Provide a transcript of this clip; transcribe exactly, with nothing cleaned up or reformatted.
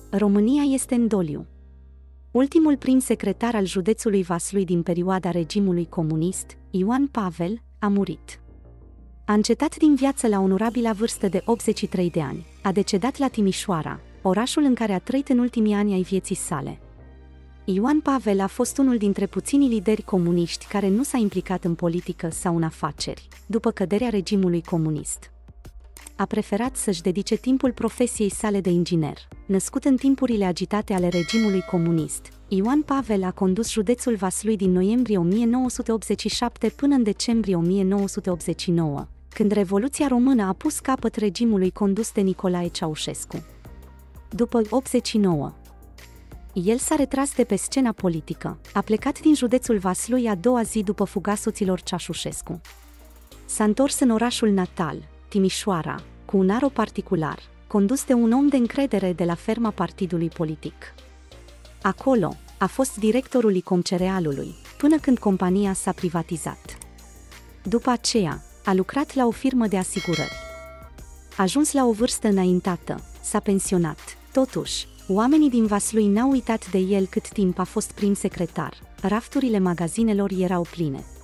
România este în doliu. Ultimul prim secretar al județului Vaslui din perioada regimului comunist, Ioan Pavel, a murit. A încetat din viață la onorabila vârstă de optzeci și trei de ani, a decedat la Timișoara, orașul în care a trăit în ultimii ani ai vieții sale. Ioan Pavel a fost unul dintre puținii lideri comuniști care nu s-a implicat în politică sau în afaceri, după căderea regimului comunist. A preferat să-și dedice timpul profesiei sale de inginer. Născut în timpurile agitate ale regimului comunist, Ioan Pavel a condus județul Vaslui din noiembrie o mie nouă sute optzeci și șapte până în decembrie o mie nouă sute optzeci și nouă, când Revoluția Română a pus capăt regimului condus de Nicolae Ceaușescu. După optzeci și nouă, el s-a retras de pe scena politică, a plecat din județul Vaslui a doua zi după fuga soților Ceaușescu. S-a întors în orașul natal, Timișoara, cu un aro particular, condus de un om de încredere de la ferma partidului politic. Acolo, a fost directorul Icomcerealului, până când compania s-a privatizat. După aceea, a lucrat la o firmă de asigurări. Ajuns la o vârstă înaintată, s-a pensionat. Totuși, oamenii din Vaslui n-au uitat de el cât timp a fost prim secretar, rafturile magazinelor erau pline.